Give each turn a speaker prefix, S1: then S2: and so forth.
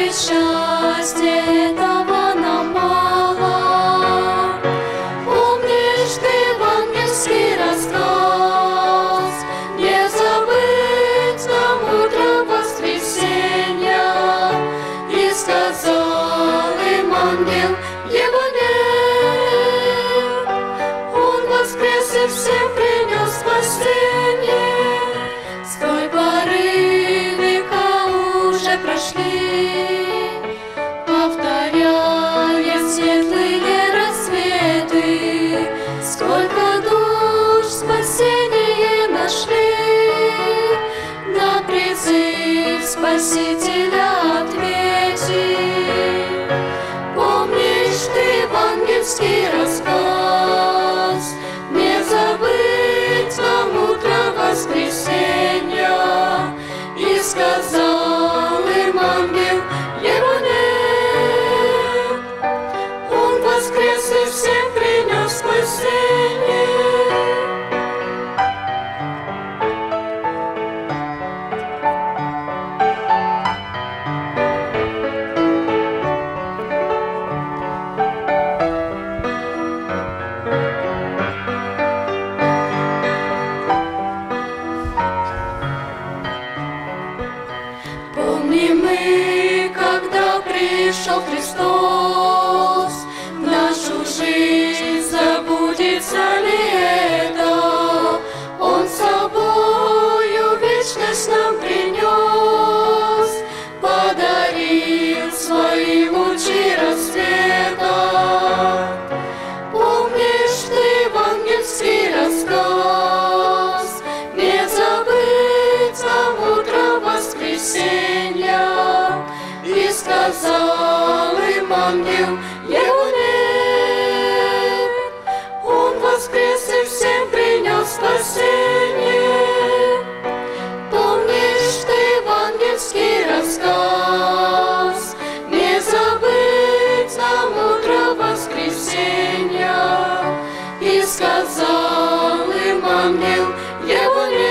S1: ведь счастья этого нам мало. Помнишь ты евангельский рассказ? Не забыть нам утро воскресенья. И сказал им ангел, его нет. Он воскрес и всем принес спасение. С той поры века уже прошли, повторяя светлые рассветы. Сколько душ спасение нашли, на призыв Спасителя ответи. Помнишь ты евангельский рассказ? Не забыть нам утро воскресенья. И сказал им ангел, его нет. Он воскрес и всем принес спасение. Помним мы, когда пришел Христос, в нашу жизнь забудется ли это? Он с собою вечность нам принес, подарил свои лучи рассвета. Помнишь ты евангельский рассказ? Не забыть нам утро воскресенья. И сказал им ангел, его нет. Он воскрес и всем принес спасение. Помнишь ты евангельский рассказ? Не забыть нам утро воскресенья. И сказал им ангел, его нет.